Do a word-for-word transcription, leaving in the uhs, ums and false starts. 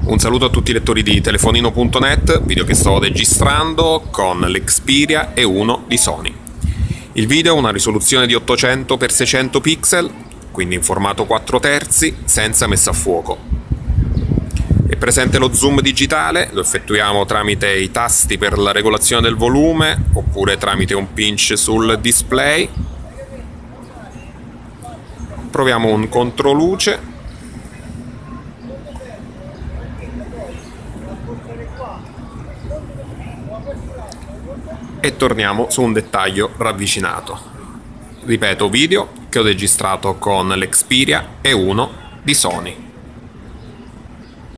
Un saluto a tutti i lettori di telefonino punto net, video che sto registrando con l'Xperia E uno di Sony. Il video ha una risoluzione di ottocento per seicento pixel, quindi in formato quattro terzi, senza messa a fuoco. È presente lo zoom digitale, lo effettuiamo tramite i tasti per la regolazione del volume, oppure tramite un pinch sul display. Proviamo un controluce. E torniamo su un dettaglio ravvicinato. Ripeto, video che ho registrato con l'Xperia E uno di Sony.